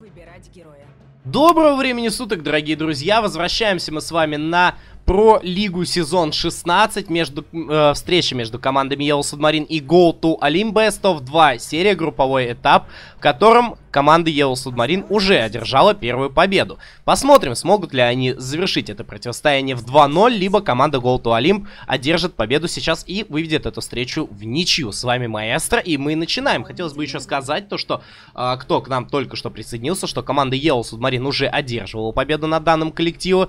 Выбирать героя. Доброго времени суток, дорогие друзья! Возвращаемся мы с вами на Про-лигу сезон 16, встреча между командами Y.SUB и G2O Best of 2, серия групповой этап, в котором команда Y.SUB уже одержала первую победу. Посмотрим, смогут ли они завершить это противостояние в 2-0, либо команда G2O одержит победу сейчас и выведет эту встречу в ничью. С вами Маэстро, и мы начинаем. Хотелось бы еще сказать то, что кто к нам только что присоединился, что команда Y.SUB уже одерживала победу над данным коллективом.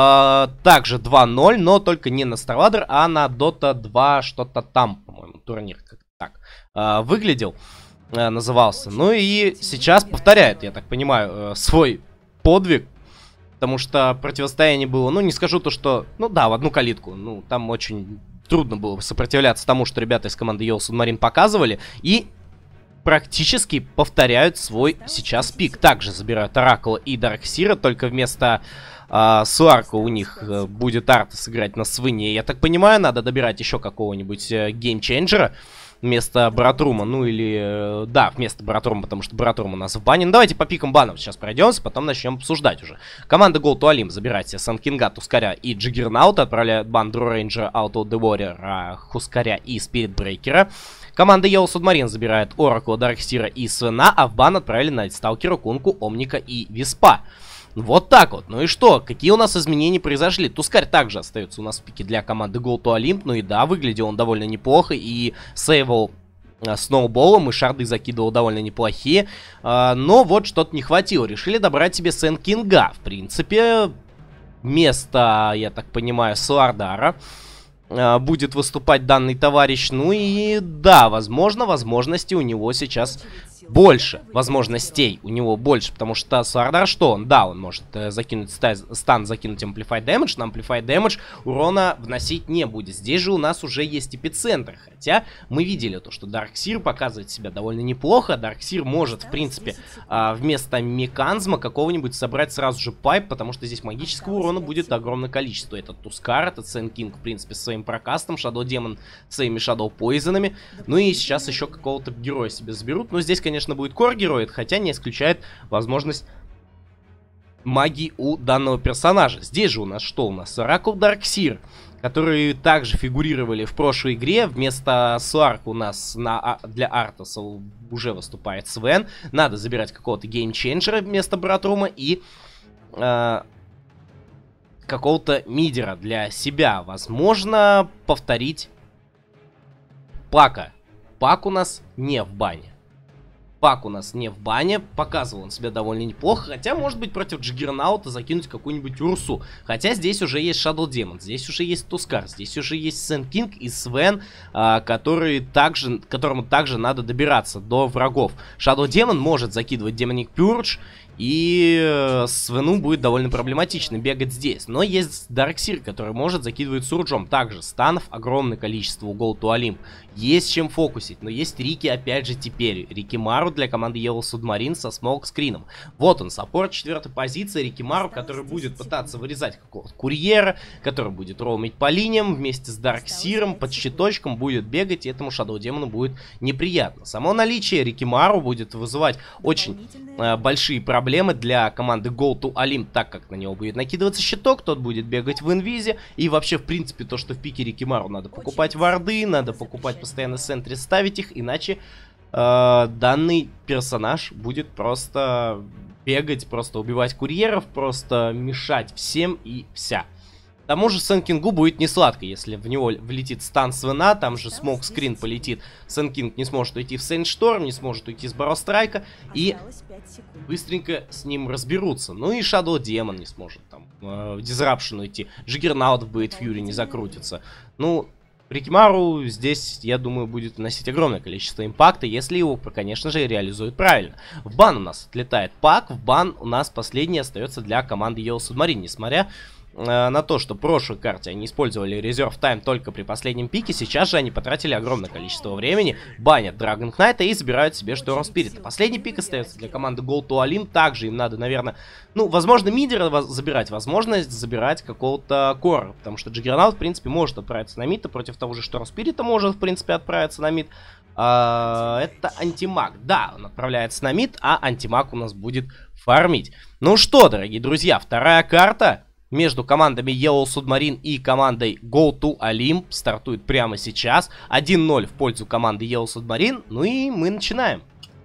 Также 2-0, но только не на StarLadder, а на Dota 2, что-то там, по-моему, турнир как-то так выглядел, назывался. Ну и сейчас повторяет, я так понимаю, свой подвиг, потому что противостояние было, ну не скажу то, что, ну да, в одну калитку, ну там очень трудно было сопротивляться тому, что ребята из команды Y.SUB показывали, и практически повторяют свой сейчас пик. Также забирают Оракула и Дарксира, только вместо Суарка у них будет Арта сыграть на Свине. Я так понимаю, надо добирать еще какого-нибудь геймченджера вместо Братрума. Ну или, да, вместо Братрума, потому что Братрум у нас в бане. Ну давайте по пикам банов сейчас пройдемся, потом начнем обсуждать уже. Команда G2O забирает себе Санкинга, Тускаря и Джиггернаута, отправляет бан Дру Рейнджера, Out of the Warrior, Хускаря и Спиритбрейкера. Команда Y.SUB забирает Оракула, Дарксира и Свена, а в бан отправили Найтсталкера, Кунку, Омника и Виспа. Вот так вот. Ну и что? Какие у нас изменения произошли? Тускарь также остается у нас в пике для команды G2O. Ну и да, выглядел он довольно неплохо и сейвал сноуболом, и шарды закидывал довольно неплохие. Но вот что-то не хватило. Решили добрать себе Санкинга. В принципе, вместо, я так понимаю, Слардара будет выступать данный товарищ. Ну и да, возможно, возможностей у него сейчас больше. Возможностей у него больше, потому что Слардар, что он? Да, он может закинуть стан, закинуть Amplified Damage, но Amplified Damage урона вносить не будет. Здесь же у нас уже есть эпицентр, хотя мы видели то, что Дарксир показывает себя довольно неплохо. Дарксир может, в принципе, вместо Меканзма какого-нибудь собрать сразу же пайп, потому что здесь магического урона будет огромное количество. Это Тускар, это Сенкинг, в принципе, с своим прокастом, Shadow Demon своими Shadow Poison'ами. Ну и сейчас еще какого-то героя себе заберут. Но здесь, конечно, будет кор-героид, хотя не исключает возможность магии у данного персонажа. Здесь же у нас что? У нас Оракул, Дарксир, которые также фигурировали в прошлой игре. Вместо Сларка у нас для Артаса уже выступает Свен. Надо забирать какого-то геймченджера вместо Братрума и какого-то мидера для себя. Возможно, повторить Пака. Пак у нас не в бане. Пак у нас не в бане, показывал он себя довольно неплохо, хотя, может быть, против Джиггернаута закинуть какую-нибудь Урсу. Хотя здесь уже есть Shadow Demon, здесь уже есть Тускар, здесь уже есть Сенкинг и Свен, которому также надо добираться до врагов. Shadow Demon может закидывать Demonic Purge, и Свену будет довольно проблематично бегать здесь. Но есть Дарксир, который может закидывать Сурджом. Также станов огромное количество у G2O. Есть чем фокусить. Но есть Рики, опять же, теперь. Рикимару для команды Y.SUB со смолк-скрином. Вот он, саппорт 4-й позиции. Рикимару, который будет пытаться вырезать какого-то курьера, который будет роумить по линиям вместе с Дарксиром, под щиточком будет бегать, и этому Shadow Демону будет неприятно. Само наличие Рикимару будет вызывать очень большие проблемы для команды G2O, так как на него будет накидываться щиток, тот будет бегать в инвизе, и вообще, в принципе, то, что в пике Рикимару надо покупать варды, надо покупать постоянно центре, ставить их, иначе данный персонаж будет просто бегать, просто убивать курьеров, просто мешать всем и вся. К тому же Сенкингу будет не сладко, если в него влетит стан Свена, там же смоук-скрин полетит. Сенкинг не сможет уйти в Сейншторм, не сможет уйти с Барострайка, и быстренько с ним разберутся. Ну и Shadow Demon не сможет там в Disruption уйти. Джиггернаут в Blade Fury не закрутится. Ну, Рикимару здесь, я думаю, будет наносить огромное количество импакта, если его, конечно же, реализуют правильно. В бан у нас отлетает Пак, в бан у нас последний остается для команды Y.SUB, несмотря на то, что в прошлой карте они использовали резерв тайм только при последнем пике, сейчас же они потратили огромное количество времени, банят Драгон Кнайта и забирают себе Шторм Спирита. Последний пик остается для команды G2O, также им надо, наверное, ну, возможно, мидера забирать, возможность забирать какого-то кора, потому что Джиггернаут, в принципе, может отправиться на мид, а против того же Шторм Спирита может, в принципе, отправиться на мид. Это антимаг. Да, он отправляется на мид, а антимаг у нас будет фармить. Ну что, дорогие друзья, вторая карта между командами Y.SUB и командой G2O стартует прямо сейчас. 1-0 в пользу команды Y.SUB. Ну и мы начинаем.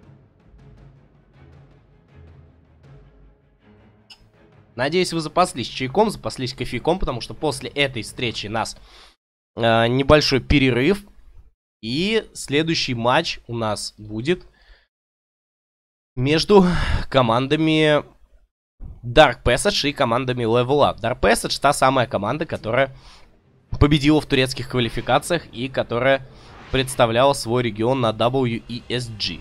Надеюсь, вы запаслись чайком, запаслись кофейком, потому что после этой встречи нас небольшой перерыв. И следующий матч у нас будет между командами Dark Passage и командами Level Up. Dark Passage та самая команда, которая победила в турецких квалификациях и которая представляла свой регион на Y.SUB.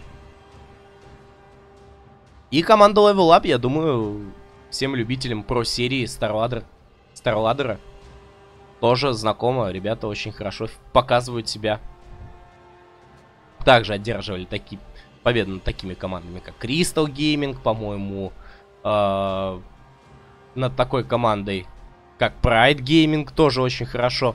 И команда Level Up, я думаю, всем любителям про-серии Старладдера тоже знакома. Ребята очень хорошо показывают себя. Также одерживали победы над такими командами, как Crystal Gaming, по-моему, над такой командой, как Pride Gaming, тоже очень хорошо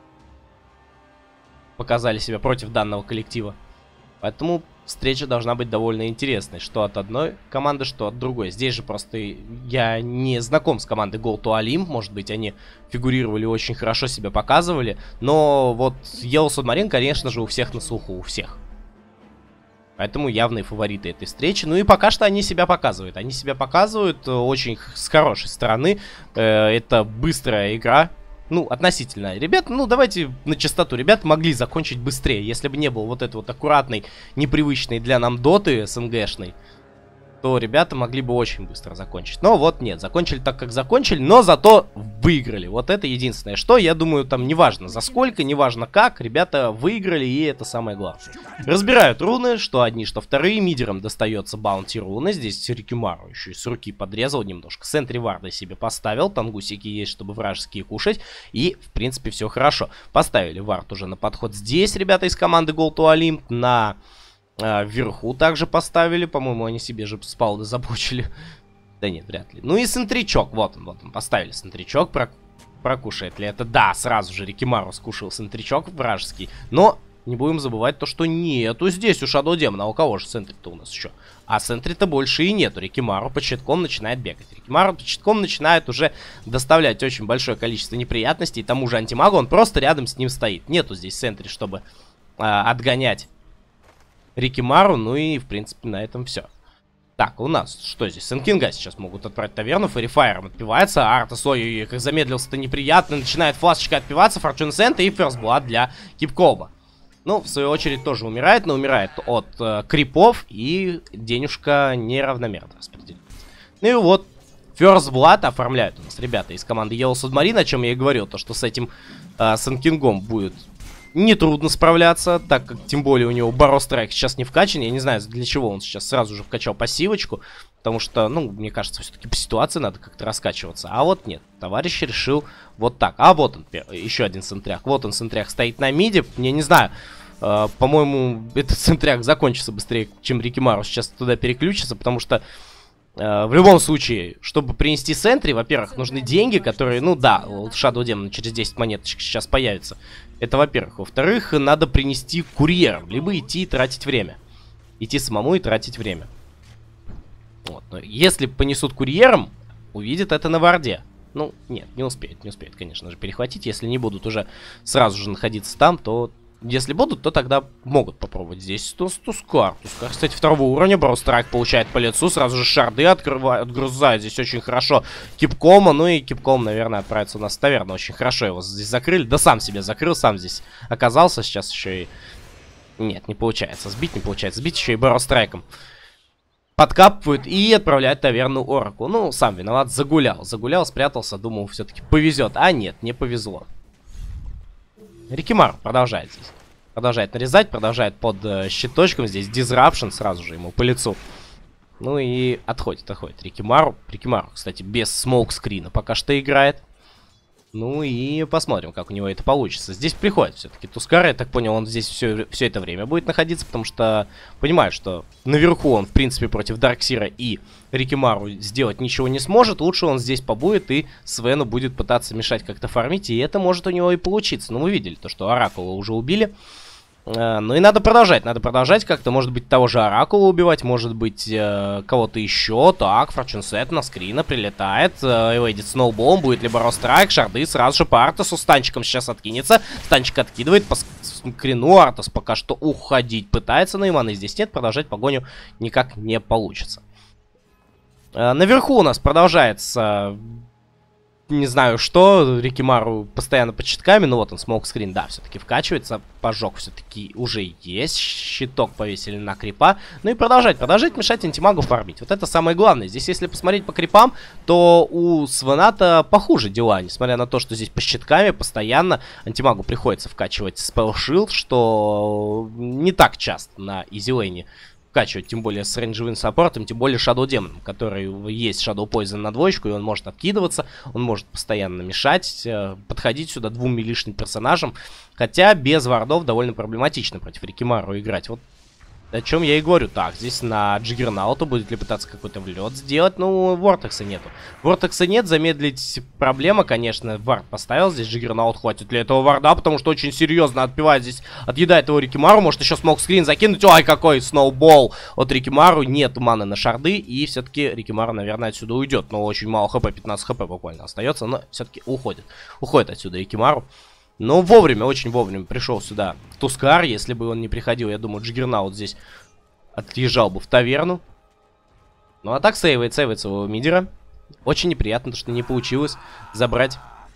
показали себя против данного коллектива. Поэтому встреча должна быть довольно интересной, что от одной команды, что от другой. Здесь же просто я не знаком с командой G2O, может быть, они фигурировали очень хорошо, себя показывали, но вот Y.SUB, конечно же, у всех на слуху, у всех. Поэтому явные фавориты этой встречи. Ну и пока что они себя показывают. Они себя показывают очень с хорошей стороны. Это быстрая игра. Ну, относительно. Ребята, ну давайте на чистоту. Ребята могли закончить быстрее. Если бы не был вот этой вот аккуратной, непривычной для нам доты СНГшной, то ребята могли бы очень быстро закончить. Но вот нет, закончили так, как закончили, но зато выиграли. Вот это единственное, что, я думаю, там неважно за сколько, неважно как, ребята выиграли, и это самое главное. Разбирают руны, что одни, что вторые. Мидерам достается баунти руны. Здесь Рикимару еще и с руки подрезал немножко. Сентри варда себе поставил, тангусики есть, чтобы вражеские кушать. И, в принципе, все хорошо. Поставили вард уже на подход здесь, ребята из команды G2O. На... Вверху также поставили. По-моему, они себе же спауны забочили. Да нет, вряд ли. Ну и сентричок. Вот он. Поставили сентричок. Прокушает ли это? Да, сразу же Рикимару скушал сентричок вражеский. Но не будем забывать то, что нету здесь у Shadow Demon. А у кого же сентри-то у нас еще? А сентри-то больше и нету. Рикимару по читком начинает бегать. Рикимару по читком начинает уже доставлять очень большое количество неприятностей. И тому же антимагу, он просто рядом с ним стоит. Нету здесь сентри, чтобы отгонять Рикимару, ну и, в принципе, на этом все. Так, у нас, что здесь? Сенкинга сейчас могут отправить таверну, Ферифайром отпивается, Артас, ой, как замедлился-то неприятно, начинает фласочка отпиваться, Форчун Сент и First Blood для Кипкоба. Ну, в свою очередь, тоже умирает, но умирает от крипов, и денежка неравномерно распределяется. Ну и вот, First Blood оформляют у нас ребята из команды Y.SUB, о чем я и говорил, то, что с этим Сенкингом будет нетрудно справляться, так как, тем более, у него Баро Страйк сейчас не вкачан. Я не знаю, для чего он сейчас сразу же вкачал пассивочку. Потому что, ну, мне кажется, все-таки по ситуации надо как-то раскачиваться. А вот нет, товарищ решил вот так. А вот он, еще один сентряк. Вот он, сентряк, стоит на миде. Я не знаю, по-моему, этот сентряк закончится быстрее, чем Рикимару сейчас туда переключится. Потому что в любом случае, чтобы принести сентри, во-первых, нужны деньги, которые, ну да, Shadow Demon через 10 монеточек сейчас появится. Это во-первых. Во-вторых, надо принести курьером, либо идти и тратить время. Идти самому и тратить время. Вот. Но если понесут курьером, увидят это на варде. Ну, нет, не успеют, конечно же, перехватить. Если не будут уже сразу же находиться там, то... Если будут, то тогда могут попробовать. Здесь Тускар. Тускар, кстати, второго уровня. Броустрайк получает по лицу. Сразу же шарды отгрузают. Здесь очень хорошо Кипкома. Ну и Кипком, наверное, отправится у нас в таверну. Очень хорошо его здесь закрыли. Да сам себя закрыл, сам здесь оказался. Сейчас еще и... Нет, не получается сбить, не получается сбить. Еще и Броустрайком подкапывают и отправляют таверну Ораку. Ну, сам виноват, загулял. Загулял, спрятался, думал, все-таки повезет. А нет, не повезло. Рикимар продолжает здесь. Продолжает нарезать, продолжает под щиточком. Здесь Disruption сразу же ему по лицу. Ну и отходит. Рикимару, кстати, без смоук-скрина пока что играет. Ну и посмотрим, как у него это получится. Здесь приходит все-таки Тускар. Я так понял, он здесь все это время будет находиться, потому что понимает, что наверху он, в принципе, против Дарксира и Рикимару сделать ничего не сможет. Лучше он здесь побудет и Свену будет пытаться мешать как-то фармить. И это может у него и получиться. Но мы видели то, что Оракула уже убили. Ну и надо продолжать как-то, может быть, того же Оракула убивать, может быть, кого-то еще. Так, Форчунсет на скрина прилетает, эвейдит сноуболом, будет либо рострайк, шарды, сразу же по Артасу, станчиком сейчас откинется, станчик откидывает, по скрину Артас пока что уходить пытается, но и маны здесь нет, продолжать погоню никак не получится. Наверху у нас продолжается... Не знаю что, Рикимару постоянно под щитками, но вот он, смоукскрин, да, все-таки вкачивается, пожог все-таки уже есть, щиток повесили на крипа, ну и продолжать мешать антимагу фармить, вот это самое главное. Здесь, если посмотреть по крипам, то у Свената похуже дела, несмотря на то, что здесь по щитками постоянно антимагу приходится вкачивать спеллшилд, что не так часто на изилейне вкачивать, тем более с рейнджевым саппортом, тем более Shadow Демоном, который есть Shadow Poison на двоечку, и он может откидываться, он может постоянно мешать, подходить сюда двум милишным персонажам, хотя без вардов довольно проблематично против Рикимару играть. Вот о чем я и говорю. Так, здесь на Джиггернауту будет ли пытаться какой-то влет сделать, ну, Вортекса нету. Вортекса нет, замедлить проблема, конечно, вард поставил, здесь Джиггернаут хватит ли этого варда, потому что очень серьезно отбивает здесь, отъедает его Рикимару, может еще смоукскрин закинуть, ой, какой сноубол от Рикимару, нет маны на шарды, и все-таки Рикимару, наверное, отсюда уйдет, но очень мало хп, 15 хп буквально остается, но все-таки уходит отсюда Рикимару. Но вовремя, очень вовремя пришел сюда Тускар. Если бы он не приходил, я думаю, Джиггернаут здесь отъезжал бы в таверну. Ну а так сейвается его мидера. Очень неприятно, что не получилось забрать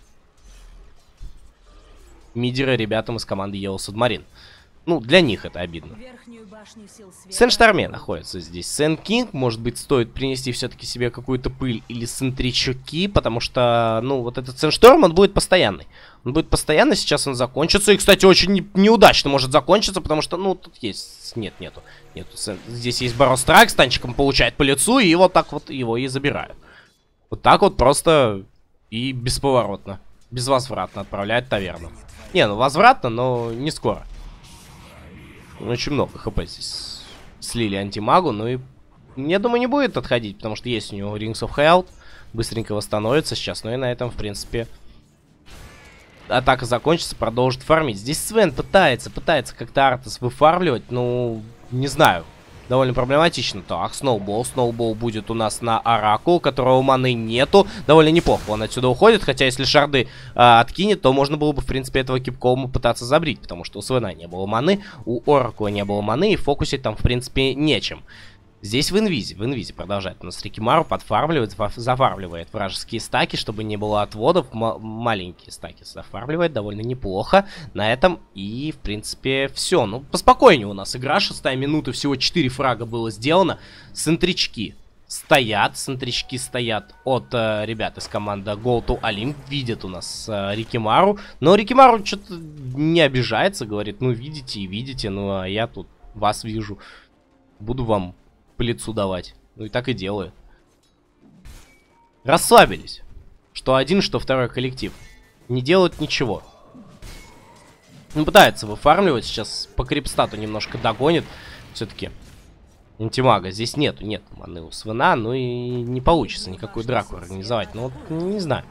мидера ребятам из команды Y.SUB. Ну, для них это обидно. Сен-Шторме находится здесь. Сен-Кинг, может быть, стоит принести все-таки себе какую-то пыль или сентричуки, потому что, ну, вот этот Сен-Шторм, он будет постоянный. Он будет постоянно, сейчас он закончится. И, кстати, очень неудачно может закончиться, потому что, ну, тут есть... Нету. Здесь есть Барострайк, с танчиком получает по лицу, и вот так вот его и забирают. Вот так вот просто и бесповоротно, безвозвратно отправляет таверну. Не, ну, возвратно, но не скоро. Очень много хп здесь слили антимагу, ну и, я думаю, не будет отходить, потому что есть у него Rings of Health, быстренько восстановится сейчас, ну и на этом, в принципе, атака закончится, продолжит фармить. Здесь Свен пытается как-то Артас выфармливать, ну, не знаю, довольно проблематично. Так, Сноубол будет у нас на Оракул, у которого маны нету. Довольно неплохо он отсюда уходит, хотя если шарды откинет, то можно было бы, в принципе, этого Кипкоума пытаться забрить, потому что у Свена не было маны, у Оракула не было маны, и фокусить там, в принципе, нечем. Здесь в инвизе продолжает у нас Рикимару подфармливает, зафармливает вражеские стаки, чтобы не было отводов. Маленькие стаки зафармливает довольно неплохо. На этом и, в принципе, все. Ну, поспокойнее у нас игра. 6-я минута, всего 4 фрага было сделано. Сентрички стоят от ребят из команды G2O. Видят у нас Рикимару. Но Рикимару что-то не обижается, говорит, ну, видите и видите, ну, а я тут вас вижу. Буду вам по лицу давать. Ну и так и делаю. Расслабились. Что один, что второй коллектив. Не делают ничего. Он пытается выфармливать. Сейчас по крипстату немножко догонит. Все-таки антимага. Здесь нету маны у Свена. Ну и не получится никакую драку организовать. Ну вот, не знаю.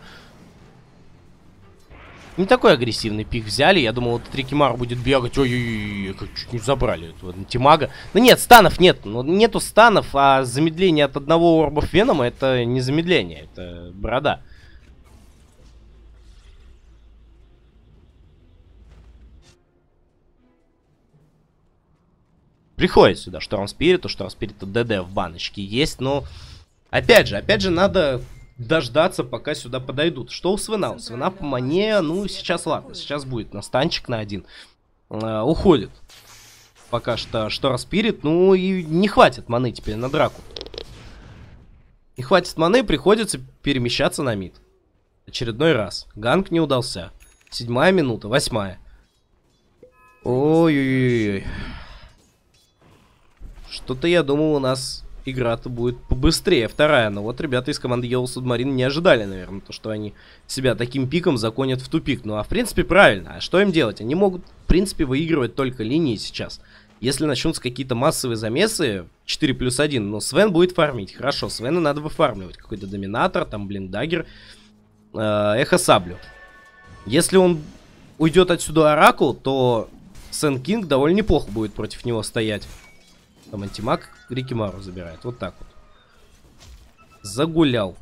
Не такой агрессивный пик взяли. Я думал, вот Рикимару будет бегать. Ой-ой-ой, как чуть не забрали этого антимага. Но нет, станов нет. Ну, нету станов, а замедление от одного орбов Венома это не замедление, это борода. Приходит сюда Шторм Спирит. У Шторм Спирита ДД в баночке есть, но опять же, надо дождаться, пока сюда подойдут. Что у Свена? У Свена по мане, ну, сейчас ладно. Сейчас будет настанчик на один. Уходит. Пока что Шторм Спирит. Ну, и не хватит маны теперь на драку. Не хватит маны, приходится перемещаться на мид. Очередной раз. Ганг не удался. 7-я минута, 8-я. Ой-ой-ой. Что-то я думал, у нас игра-то будет побыстрее. 2-я. Но вот ребята из команды Y.SUB не ожидали, наверное, то, что они себя таким пиком законят в тупик. Ну, а в принципе, правильно. А что им делать? Они могут, в принципе, выигрывать только линии сейчас. Если начнутся какие-то массовые замесы, 4+1, но Свен будет фармить. Хорошо, Свена надо выфармливать. Какой-то доминатор, там, блин, даггер, эхо саблю. Если он уйдет отсюда Оракул, то Сэн Кинг довольно неплохо будет против него стоять. Там антимаг Рикимару забирает. Вот так вот. Загулял.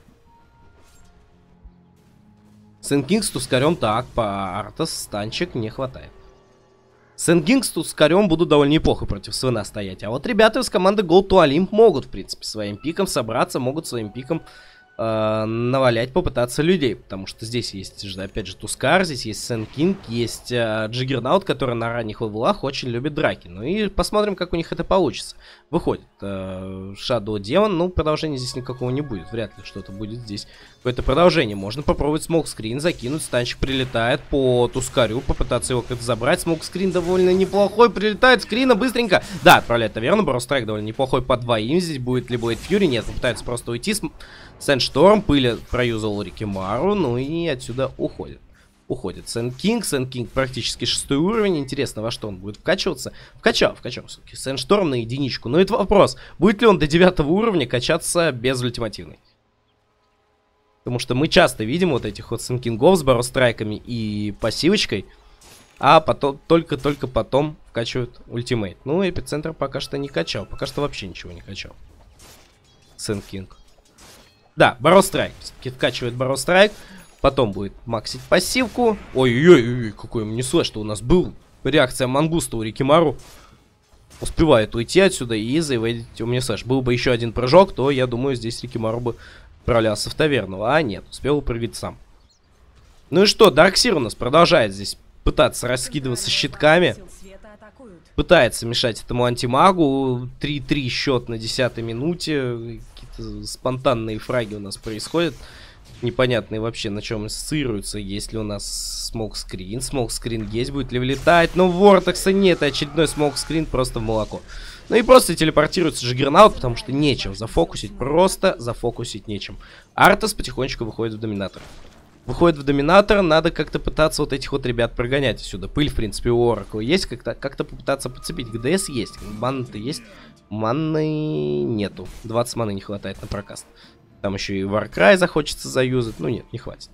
Сэн Кинг с Тускарем. Так, по Артас станчик не хватает. Сэн Кинг с Тускарем будут довольно неплохо против Свена стоять. А вот ребята из команды G2O могут, в принципе, своим пиком собраться. Могут своим пиком навалять, попытаться людей. Потому что здесь есть, опять же, Тускар, здесь есть Сэн Кинг, есть Джиггернаут, который на ранних левелах очень любит драки. Ну и посмотрим, как у них это получится. Выходит Shadow Demon, ну продолжения здесь никакого не будет. Вряд ли что-то будет здесь. Какое-то продолжение. Можно попробовать смокскрин, закинуть, станчик прилетает по Тускарю, попытаться его как-то забрать. Смокскрин довольно неплохой, прилетает скрина быстренько. Да, отправляет наверное, Брострайк довольно неплохой по двоим. Здесь будет ли Блейд Фьюри? Нет, попытается просто уйти. Сэндшторм, пыли проюзал Рикимару, ну и отсюда уходит. Уходит Сэн Кинг практически 6-й уровень. Интересно, во что он будет вкачиваться. Вкачал все-таки Сэндшторм на единичку. Но это вопрос, будет ли он до 9-го уровня качаться без ультимативной. Потому что мы часто видим вот этих вот Сэн Кингов с барострайками и пассивочкой. А потом, только потом вкачивают ультимейт. Ну, эпицентр пока что не качал. Пока что вообще ничего не качал. Сэн Кинг. Да, барострайк. Все-таки вкачивает барострайк. Потом будет максить пассивку. Ой-ой-ой, какой мне слэш, что у нас был. Реакция мангуста у Рикимару. Успевает уйти отсюда и заеводить у меня слэш. Был бы еще один прыжок, то я думаю, здесь Рикимару бы отправлялся в таверну. А нет, успел прыгать сам. Ну и что, Дарксир у нас продолжает здесь пытаться раскидываться щитками. Пытается мешать этому антимагу. 3-3 счет на 10-й минуте. Какие-то спонтанные фраги у нас происходят. Непонятные вообще, на чем ассоциируются. Есть ли у нас смокскрин? Смокскрин есть, будет ли влетать? Но Вортекса нет, очередной смокскрин просто в молоко. Ну и просто телепортируется Джиггернаут, потому что нечем зафокусить. Просто зафокусить нечем. Артас потихонечку выходит в доминатор. Выходит в доминатор, надо как-то пытаться вот этих вот ребят прогонять отсюда. Пыль, в принципе, у Оракла есть, как-то попытаться подцепить. ГДС есть, маны-то есть. Маны нету. 20 маны не хватает на прокаст. Там еще и Warcry захочется заюзать. Ну нет, не хватит.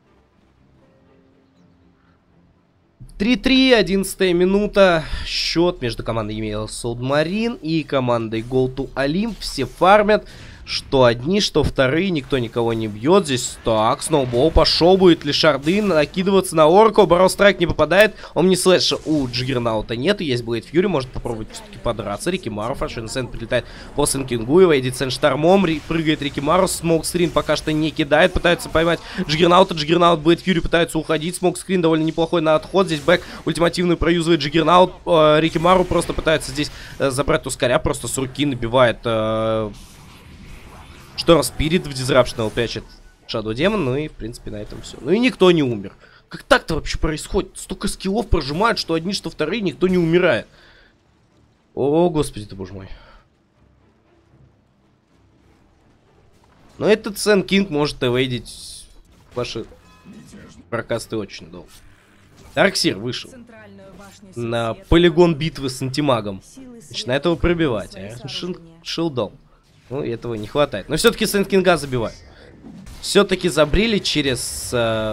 3-3, 11-я минута. Счет между командой Y.SUB и командой G2O. Все фармят. Что одни, что вторые. Никто никого не бьет. Здесь так, сноубол пошел. Будет ли шарды накидываться на Орку. Бароустрайк не попадает. Омнислэша у Джиггернаута нет. Есть Блейд Фьюри. Может попробовать все-таки подраться. Рикимару. Фаршин Сен прилетает по Сэн Кингу. И войдет Сен штормом. Прыгает Рикимару. Смокскрин пока что не кидает. Пытается поймать Джиггернаута. Джиггернаут, Блейд Фьюри пытается уходить. Смокскрин довольно неплохой на отход. Здесь бэк ультимативный проюзывает Джиггернаут. Рикимару просто пытается здесь забрать Тускаря. Просто с руки набивает... Шторм Спирит в Disruption прячет Shadow Demon, ну и в принципе на этом все. Ну и никто не умер. Как так-то вообще происходит? Столько скиллов прожимают, что одни, что вторые, никто не умирает. О, господи ты, боже мой. Но этот Сэн Кинг может эвейдить ваши прокасты очень долго. Дарксир вышел на полигон битвы с антимагом. Начинает его пробивать. Шилдом. Ну, этого не хватает. Но все-таки Сэн Кинга забивают. Все-таки забрили через...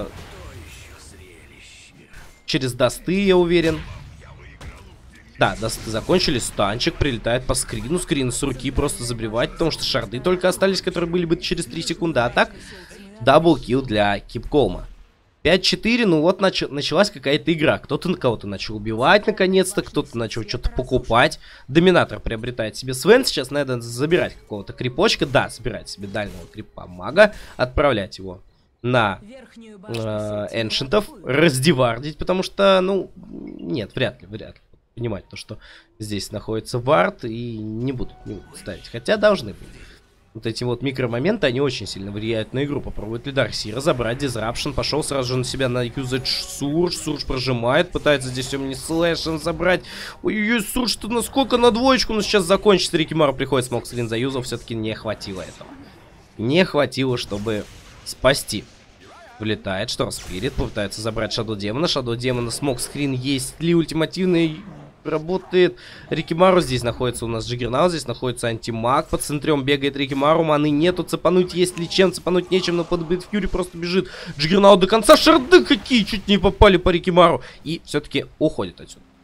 через дасты, я уверен. Да, дасты закончились. Станчик прилетает по скрину. Скрин с руки просто забивать, потому что шарды только остались, которые были бы через 3 секунды. А так, даблкил для Кипколма. 5-4, ну вот началась какая-то игра. Кто-то на кого-то начал убивать наконец-то, кто-то начал что-то покупать. Доминатор приобретает себе Свен. Сейчас надо забирать какого-то крипочка. Да, забирать себе дальнего крипа-мага. Отправлять его на эншентов. Раздевардить, потому что, ну, нет, вряд ли. Понимать то, что здесь находится вард, и не будут ставить. Хотя должны быть. Вот эти вот микромоменты, они очень сильно влияют на игру. Попробует ли Дарксира забрать Disruption. Пошел сразу же на себя на юзать Сурж. Сурж прожимает, пытается здесь Омнислэшем забрать. Ой-ой-ой, Сурж-то насколько на двоечку, но сейчас закончится. Рикимару приходит, смокскрин заюзал, все-таки не хватило этого. Не хватило, чтобы спасти. Вылетает Шторм Спирит, попытается забрать Shadow Demon. Shadow Demon, смокскрин есть ли ультимативный... Работает Рикимару, здесь находится у нас Джиггернаут, здесь находится антимаг, под центром бегает Рикимару, маны нету, цепануть есть ли чем, цепануть нечем, но под Блейд Фьюри просто бежит Джиггернаут до конца, шарды какие чуть не попали по Рикимару, и все-таки уходит отсюда.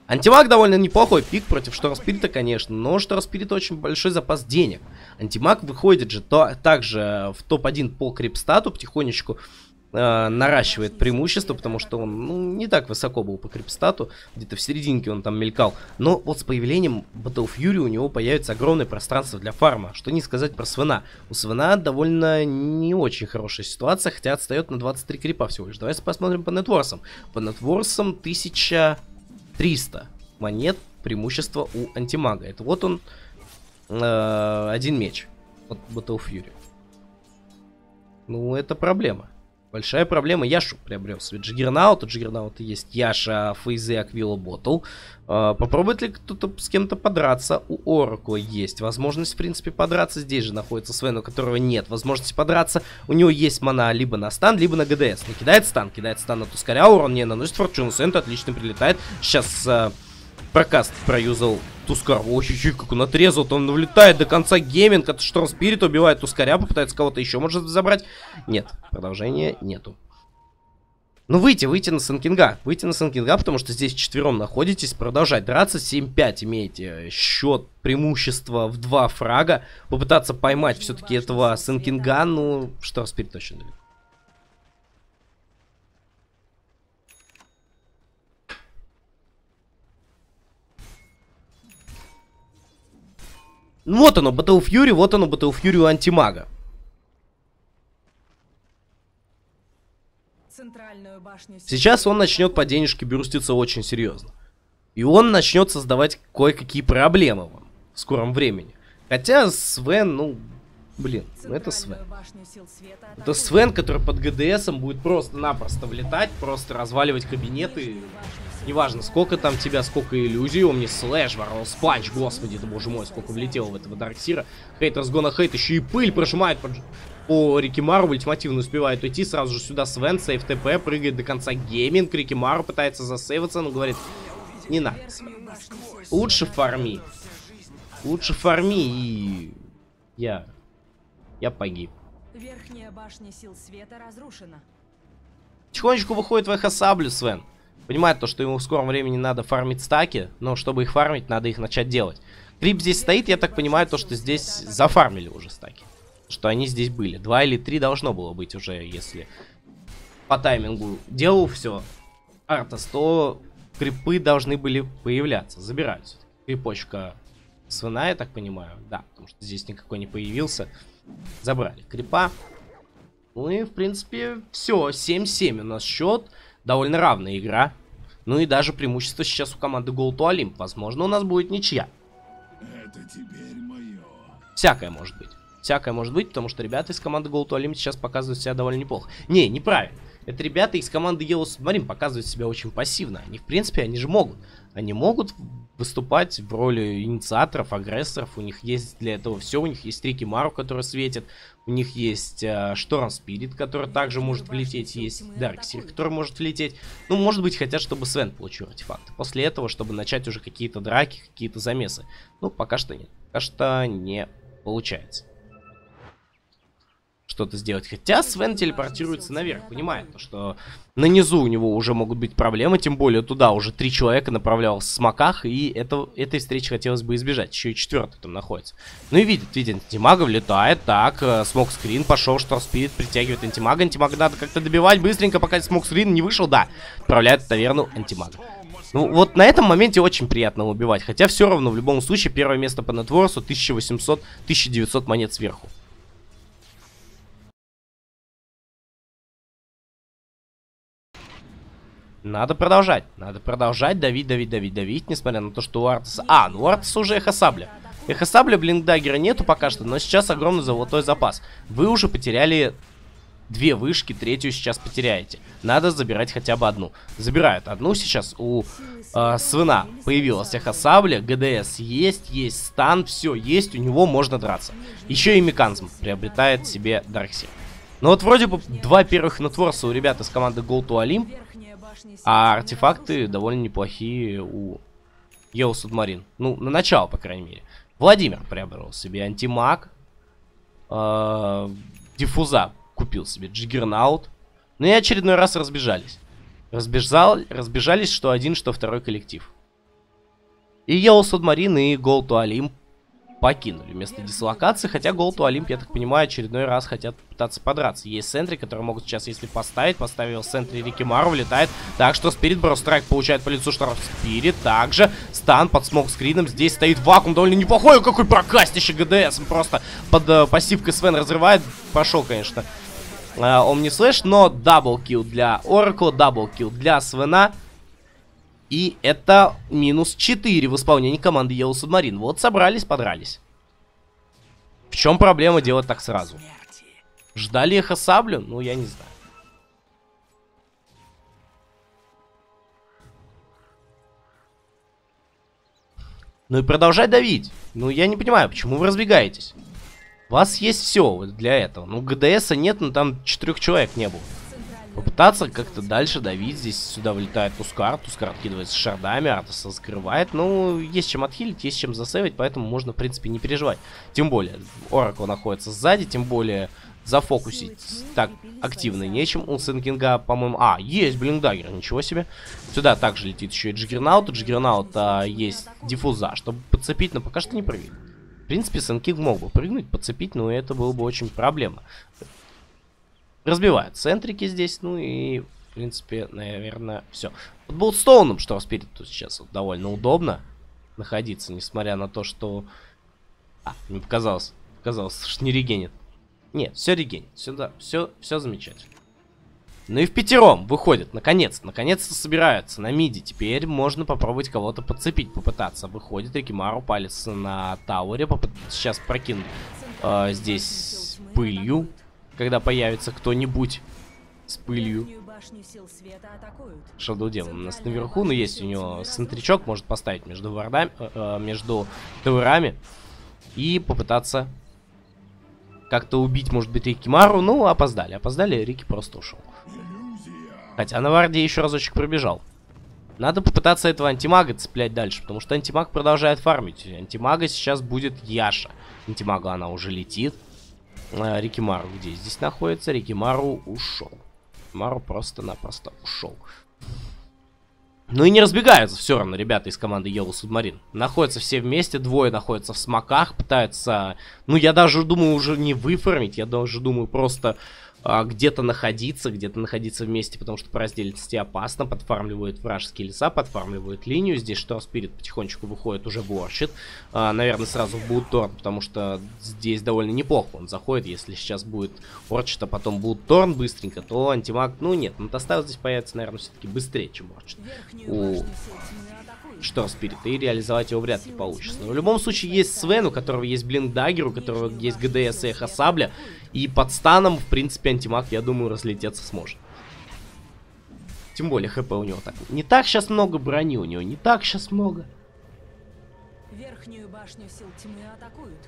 Антимаг довольно неплохой пик против Шторм Спирита, конечно, но у Шторм Спирита очень большой запас денег. Антимаг выходит же также в топ-1 по крипстату, потихонечку наращивает преимущество, потому что он не так высоко был по крипстату, где-то в серединке он там мелькал. Но вот с появлением Battle Fury у него появится огромное пространство для фарма. Что не сказать про Свена. У Свена довольно не очень хорошая ситуация, хотя отстает на 23 крипа всего лишь. Давайте посмотрим по нетворсам. По нетворсам 1300 монет преимущества у антимага. Это вот он, один меч от Battle Fury. Ну, это проблема. Большая проблема. Y.SUB приобрел себе Джиггернаут. У Джиггернаута есть Яша, Фейзы, Аквила, Ботл. Попробует ли кто-то с кем-то подраться? У Оракла есть возможность, в принципе, подраться. Здесь же находится Свен, у которого нет возможности подраться. У него есть мана либо на стан, либо на ГДС. Но кидает стан на Тускаря. Урон не наносит. Фортуна Сент отлично прилетает. Сейчас прокаст проюзал Тускар. Ой-ой-ой, как он отрезал. Он влетает до конца гейминг. От Шторм Спирит убивает Тускаря. Попытается кого-то еще может забрать. Нет, продолжения нету. Ну, выйти на Санкинга. Выйти на Санкинга, потому что здесь вчетвером находитесь. Продолжать драться. 7-5 имеете счет, преимущество в 2 фрага. Попытаться поймать все-таки этого Санкинга. Ну, Шторм Спирит точно далеко. Вот оно, Battle Fury, вот оно, Battle Fury у антимага. Сейчас он начнет по денежке бюрститься очень серьезно. И он начнет создавать кое-какие проблемы вам в скором времени. Хотя Свен, ну, блин, это Свен. Это Свен, который под ГДСом будет просто-напросто влетать, просто разваливать кабинеты. Неважно, сколько там тебя, сколько иллюзий. Он мне слэш ворвал, спанч, господи, ты боже мой, сколько влетело в этого Дарксира. Хейт разгона хейт, еще и пыль прожимает по Рикимару, ультимативно успевает уйти. Сразу же сюда Свен, сейф ТП, прыгает до конца гейминг. Рикимару пытается засейваться, но говорит, не надо. Лучше фарми. Лучше фарми, и я погиб. Верхняя башня сил света разрушена. Тихонечку выходит в Y.SUB Свен. Понимает то, что ему в скором времени надо фармить стаки, но чтобы их фармить, надо их начать делать. Крип здесь стоит, я так понимаю, то, что здесь зафармили уже стаки. Что они здесь были. 2 или 3 должно было быть уже, если по таймингу делал все Артас, то крипы должны были появляться. Забираются. Крипочка Свена, я так понимаю. Да, потому что здесь никакой не появился. Забрали крипа. Ну и, в принципе, все. 7-7 у нас счет. Довольно равная игра. Ну и даже преимущество сейчас у команды G2O. Возможно, у нас будет ничья. Это теперь мое. Всякое может быть. Всякое может быть, потому что ребята из команды G2O сейчас показывают себя довольно неплохо. Не, неправильно. Это ребята из команды Y.SUB показывают себя очень пассивно. Они, в принципе, они же могут. Они могут выступать в роли инициаторов, агрессоров. У них есть для этого все. У них есть Рикимару, который светит. У них есть Шторм Спирит, который также может влететь. Есть Дарксир, который может влететь. Ну, может быть, хотят, чтобы Свен получил артефакты. После этого, чтобы начать уже какие-то драки, какие-то замесы. Ну, пока что нет. Пока что не получается что-то сделать. Хотя Свен телепортируется наверх, понимает, что на низу у него уже могут быть проблемы, тем более туда уже 3 человека направлялось в смоках, и этой встречи хотелось бы избежать. Еще и 4-й там находится. Ну и видит, антимага влетает, так, смок-скрин пошел, Шторм Спирит притягивает антимага, антимага надо как-то добивать быстренько, пока смок-скрин не вышел, да, отправляет в таверну антимага. Ну, вот на этом моменте очень приятно убивать, хотя все равно, в любом случае, первое место по нетворсу 1800-1900 монет сверху. Надо продолжать, давить, несмотря на то, что у Артаса... ну у Артаса уже Эхосабля. Эхосабля, блинкдаггера нету пока что, но сейчас огромный золотой запас. Вы уже потеряли 2 вышки, 3-ю сейчас потеряете. Надо забирать хотя бы одну. Забирают одну сейчас у Свена. Появилась Эхосабля, ГДС есть стан, все есть, у него можно драться. Еще и Механизм приобретает себе Дарксир. Ну вот вроде бы 2 первых нетворса у ребят из команды G2O. А артефакты довольно неплохие у Y.SUB. Ну, на начало, по крайней мере. Владимир приобрел себе антимаг. Диффуза купил себе Джиггернаут. Ну и очередной раз разбежались. Разбежались, что один, что второй коллектив. И Y.SUB и G2O покинули место дислокации, хотя G2O, я так понимаю, очередной раз хотят пытаться подраться. Есть сентри, которые могут сейчас, если поставил сентри Рикимару, влетает. Так что Спирит Брострайк получает по лицу Шторм Спирит. Также стан под смок-скрином. Здесь стоит вакуум, довольно неплохой. Какой прокастище ГДС. Просто под пассивкой Свен разрывает. Пошел, конечно, Омнислэш, но даблкил для Оракла, даблкил для Свена. И это минус 4 в исполнении команды Y.SUB. Вот собрались, подрались. В чем проблема делать так сразу? Ждали эхо саблю? Ну, я не знаю. Ну и продолжать давить. Ну, я не понимаю, почему вы разбегаетесь. У вас есть все для этого. Ну, ГДСа нет, но там 4 человек не было. Попытаться как-то дальше давить. Здесь сюда вылетает Тускар. Тускар откидывается шардами. Артаса закрывает. Ну, есть чем отхилить, есть чем засейвить. Поэтому можно, в принципе, не переживать. Тем более, Оракл находится сзади. Тем более, зафокусить так активно нечем. У Сенкинга, по-моему... есть блиндагер. Ничего себе. Сюда также летит еще и Джиггернаут. У Джиггернаута есть диффуза, чтобы подцепить, но пока что не прыгает. В принципе, Сенкинг мог бы прыгнуть, подцепить, но это было бы очень проблема. Разбивают центрики здесь, ну и, в принципе, наверное, все. Под Болтстоуном, что Спириту сейчас вот довольно удобно находиться, несмотря на то, что... не показалось. Показалось, что не регенит. Нет, все регенит. Сюда, все замечательно. Ну и в пятером выходят, наконец-то собираются на миди. Теперь можно попробовать кого-то подцепить, попытаться. Выходит Рикимару, палец на тауэре, сейчас прокинут здесь пылью. Когда появится кто-нибудь с пылью. Shadow Demon у нас наверху, но есть у него центричок, может поставить между вардами, между таверами и попытаться как-то убить, может быть, Рикимару. Ну, опоздали, Рики просто ушел. Хотя на варде еще разочек пробежал. Надо попытаться этого антимага цеплять дальше, потому что антимаг продолжает фармить. Антимага сейчас будет Яша. Антимага она уже летит. Рикимару где здесь находится? Рикимару ушел. Рикимару просто-напросто ушел. Ну и не разбегаются все равно ребята из команды Y.SUB. Находятся все вместе, двое находятся в смоках, пытаются... Ну я даже думаю уже не выфармить, я даже думаю просто где-то находиться вместе, потому что по разделиться опасно. Подфармливают вражеские леса, подфармливают линию. Здесь Шторм Спирит потихонечку выходит, уже ворчит. Наверное, сразу в Булторн, потому что здесь довольно неплохо он заходит. Если сейчас будет Орчит, а потом Булторн быстренько, то антимаг, ну нет, Мотостайл здесь появится, наверное, все-таки быстрее, чем Орчит. У Шторм Спирит, и реализовать его вряд ли получится. Но в любом случае есть Свен, у которого есть блиндагер, у которого есть ГДС и эхо сабля. И под станом, в принципе, антимаг, я думаю, разлететься сможет. Тем более, ХП у него так. Не так сейчас много брони у него, не так сейчас много. Верхнюю башню сил тьмы атакуют.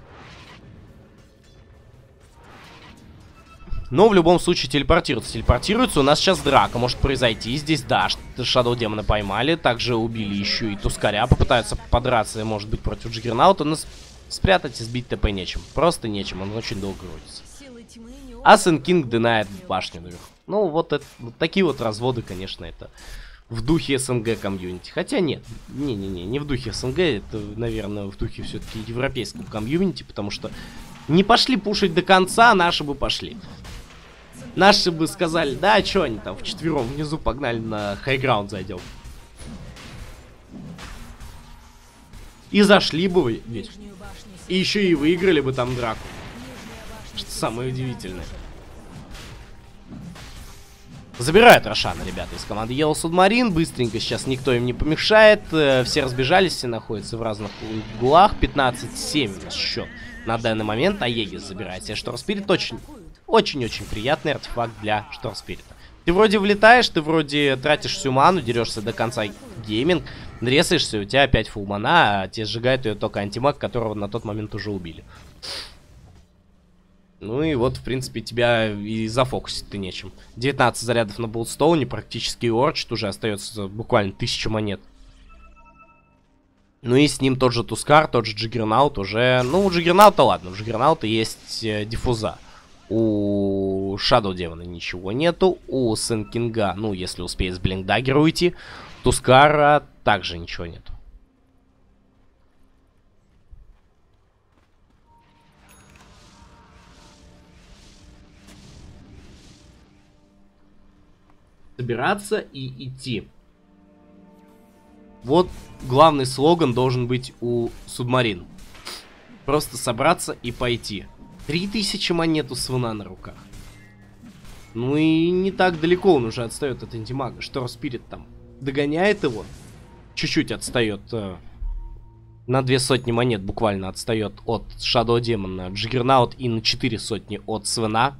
Но в любом случае телепортируется. У нас сейчас драка может произойти. Здесь, да, Shadow Демона поймали. Также убили еще и Тускаря. Попытаются подраться, может быть, против Джиггернаута. Но спрятать и сбить ТП нечем. Просто нечем, он очень долго крутится. А Сенкинг динает башню наверху. Ну, вот такие вот разводы, конечно, это в духе СНГ комьюнити. Хотя нет, не в духе СНГ. Это, наверное, в духе все-таки европейского комьюнити. Потому что не пошли пушить до конца, наши бы пошли. Наши бы сказали, да, что они там вчетвером внизу погнали на хайграунд зайдем. И зашли бы ведь. И еще и выиграли бы там драку. Что самое удивительное. Забирают Рошана, ребята, из команды Y.SUB. Быстренько сейчас никто им не помешает. Все разбежались, все находятся в разных углах. 15-7 у нас счет на данный момент. А Егис забирает себе Шторм Спирит. Очень-очень приятный артефакт для Шторм Спирита. Ты вроде влетаешь, ты вроде тратишь всю ману, дерешься до конца гейминг, ресаешься, у тебя опять фулл мана, а тебе сжигает ее только антимаг, которого на тот момент уже убили. Ну и вот, в принципе, тебя и зафокусить-то нечем. 19 зарядов на Болтстоуне, практически Орчит, уже остается буквально 1000 монет. Ну и с ним тот же Тускар, тот же Джиггернаут уже... Ну, у Джиггернаута ладно, у Джиггернаута есть диффуза. У Shadow Demon ничего нету. У Сенкинга, ну, если успеет с блиндагера уйти. Тускара также ничего нету. Собираться и идти. Вот главный слоган должен быть у Субмарин. Просто собраться и пойти. 3000 монет у Свена на руках. Ну и не так далеко он уже отстает от антимага. Шторм Спирит там догоняет его. Чуть-чуть отстает. На 200 монет буквально отстает от Shadow Демона. Джиггернаут и на 400 от Свена.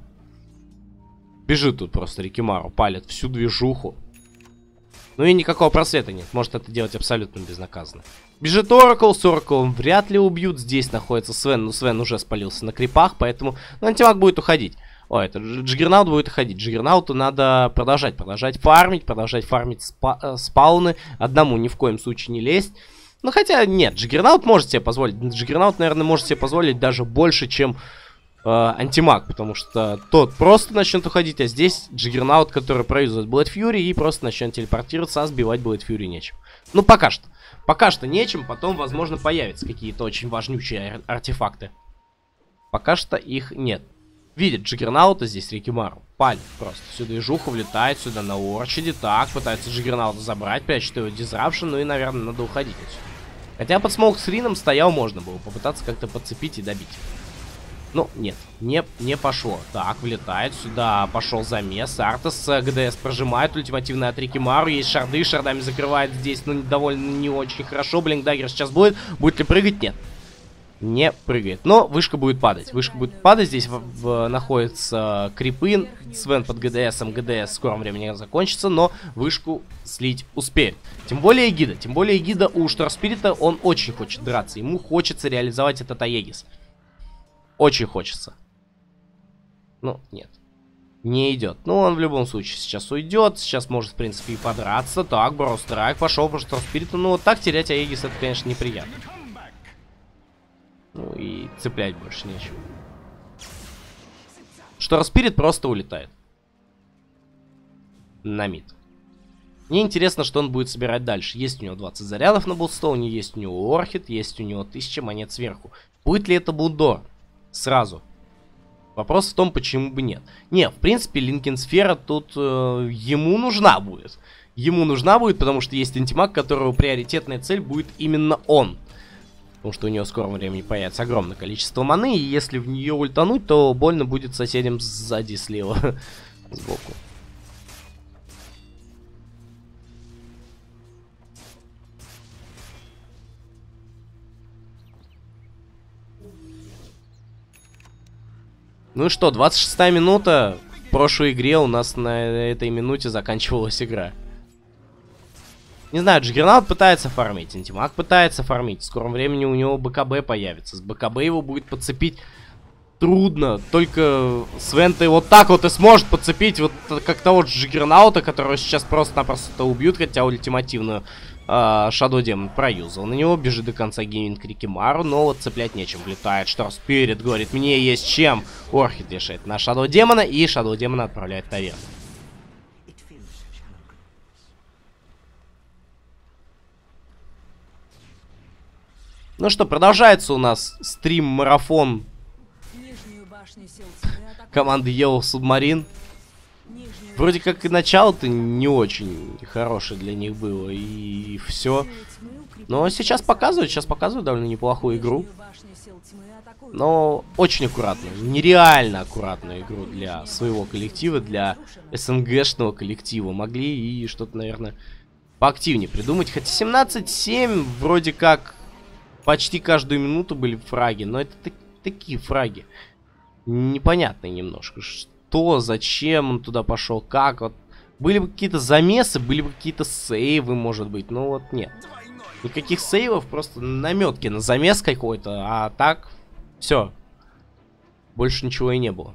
Бежит тут просто Рикимару, палит всю движуху. Ну и никакого просвета нет. Может это делать абсолютно безнаказанно. Бежит Оракл, с Ораклом вряд ли убьют. Здесь находится Свен, но Свен уже спалился на крипах, поэтому антимаг будет уходить. О, это Джиггернаут будет уходить. Джиггернауту надо продолжать фармить спауны. Одному ни в коем случае не лезть. Ну хотя нет, Джиггернаут может себе позволить. Джиггернаут, наверное, может себе позволить даже больше, чем антимаг, потому что тот просто начнет уходить, а здесь Джиггернаут, который производит Блэд Фьюри, и просто начнет телепортироваться, а сбивать Блэд Фьюри нечем. Ну пока что. Пока что нечем, потом, возможно, появятся какие-то очень важнючие артефакты. Пока что их нет. Видит Джиггернаута здесь Рикимару. Палит просто. Всю движуху влетает сюда на Орчиде. Так, пытается Джиггернаута забрать, прячет его дизрапшн, ну и, наверное, надо уходить отсюда. Хотя под смоук-скрином стоял, можно было попытаться как-то подцепить и добить. Ну, нет, не пошло. Так, влетает сюда, пошел замес. Артас ГДС прожимает, ультимативный от Рикимару. Есть шарды, шардами закрывает здесь, но довольно не очень хорошо. Блинкдаггер сейчас будет. Будет ли прыгать? Нет. Не прыгает. Но вышка будет падать. Вышка будет падать. Здесь находится крипы. Свен под ГДСом. ГДС в скором времени закончится, но вышку слить успеет. Тем более Эгида. Тем более Эгида у Шторм Спирита, он очень хочет драться. Ему хочется реализовать этот Аегис. Очень хочется. Ну, нет. Не идет. Ну, он в любом случае сейчас уйдет. Сейчас может, в принципе, и подраться. Так, Броустрайк пошел по Шторм Спириту. Ну, вот так терять Аегис, это, конечно, неприятно. Ну, и цеплять больше нечего. Шторм Спирит просто улетает. На мид. Мне интересно, что он будет собирать дальше. Есть у него 20 зарядов на Булстоуне, есть у него Орхид, есть у него 1000 монет сверху. Будет ли это Булдор? Сразу. Вопрос в том, почему бы нет. Не, в принципе, Линкенсфера тут ему нужна будет. Ему нужна будет, потому что есть антимаг, которого приоритетная цель будет именно он. Потому что у него в скором времени появится огромное количество маны, и если в нее ультануть, то больно будет соседям сзади слева, сбоку. Ну и что, 26-я минута. В прошлой игре у нас на этой минуте заканчивалась игра. Не знаю, Джиггернаут пытается фармить, антимаг пытается фармить. В скором времени у него БКБ появится. С БКБ его будет подцепить трудно. Только Свен-то его так вот и сможет подцепить, вот как того Джиггернаута, которого сейчас просто-напросто убьют, хотя ультимативную Shadow Demon проюзал. На него бежит до конца гейминг Рикимару, но вот цеплять нечем. Влетает Шторм Спирит, говорит, мне есть чем. Орхид решает на Shadow Демона, и Shadow Демона отправляет таверну. Ну что, продолжается у нас стрим-марафон команды Y.SUB. Вроде как и начало-то не очень хорошее для них было, и все. Но сейчас показывают довольно неплохую игру. Но очень аккуратную, нереально аккуратную игру для своего коллектива, для СНГшного коллектива. Могли и что-то, наверное, поактивнее придумать. Хотя 17-7 вроде как почти каждую минуту были фраги, но это такие фраги непонятные немножко. Что, зачем он туда пошел, как, вот. Были бы какие-то замесы, были бы какие-то сейвы, может быть, но вот нет. Никаких сейвов, просто наметки на замес какой-то, а так, все. Больше ничего и не было.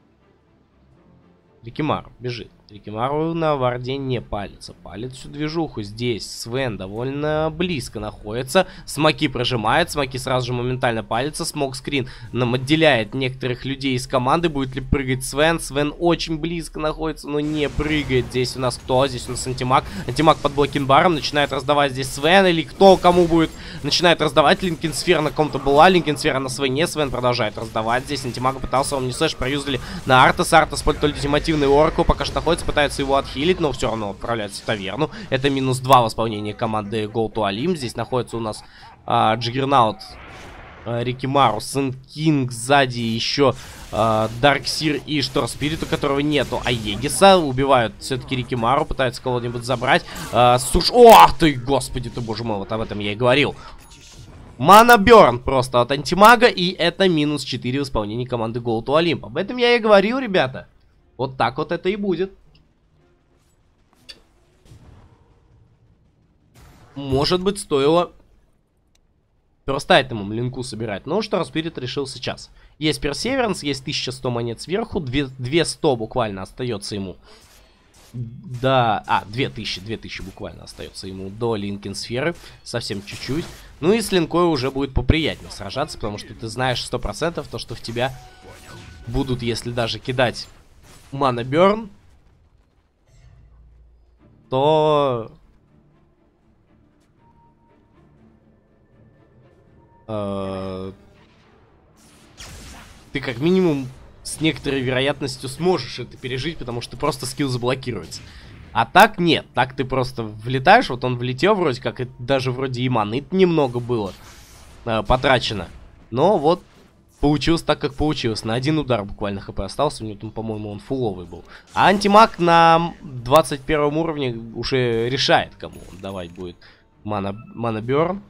Рикимару бежит. Рикимару на варде не палится. Палит всю движуху. Здесь Свен довольно близко находится. Смоки прожимает. Смоки сразу же моментально палится. Смок-скрин нам отделяет некоторых людей из команды. Будет ли прыгать Свен? Свен очень близко находится, но не прыгает. Здесь у нас кто? Здесь у нас антимаг. Антимаг под блокинг-баром. Начинает раздавать здесь Свен. Или кто кому будет? Начинает раздавать. Линкенсфера на ком-то была. Линкенсфера на Свене. Свен продолжает раздавать. Здесь антимага пытался. Он не слэш проюзали на Артас. Артас под ультимативный Оракл. Пока что находится. поднимаются, пытаются его отхилить, но все равно отправляются в таверну. Это -2 в исполнении команды G2O. Здесь находится у нас Джиггернаут, Рикимару, Сэн Кинг, сзади еще Дарксир и Штор Спирит, у которого нету Аегиса. Убивают все-таки Рикимару, пытаются кого-нибудь забрать. Ох ты, господи ты, боже мой, вот об этом я и говорил. Мана Бёрн просто от антимага, и это -4 в исполнении команды G2O. Об этом я и говорил, ребята. Вот так вот это и будет. Может быть, стоило просто этому линку собирать. Но что Спирит решил сейчас. Есть Персеверанс, есть 1100 монет сверху. 200 буквально остается ему. Да, 2000 буквально остается ему до Линкен Сферы. Совсем чуть-чуть. Ну и с линкой уже будет поприятнее сражаться, потому что ты знаешь 100% то, что в тебя будут, если даже кидать Мана Бёрн, то ты как минимум с некоторой вероятностью сможешь это пережить, потому что просто скилл заблокируется. А так нет, так ты просто влетаешь, вот он влетел вроде как, и даже вроде и маны немного было потрачено. Но вот получилось так, как получилось. На один удар буквально хп остался, у него там, по-моему, он фуловый был. А антимаг на 21 уровне уже решает, кому он давать будет Мана Бёрн.